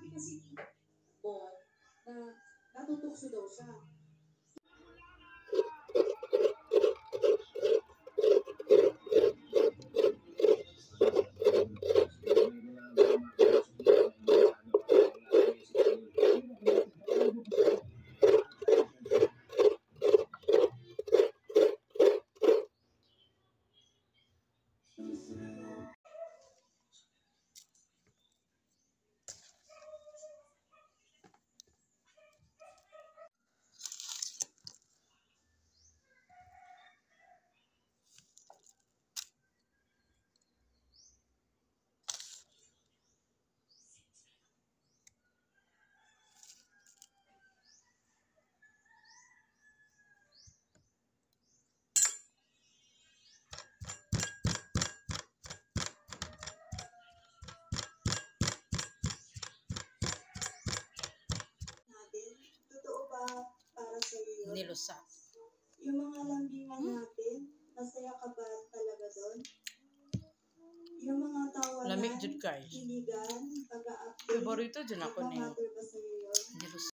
sabi kasi ni Bon na natutukso daw siya. Para sa iyo. Nilusa. Yung mga lambingan natin, masaya ka ba talaga doon? Yung mga tawanan, Lamig jud guys. kiligan, pag-a-update, Favorito dyan ako niyo. nagmamatter ba sa'yo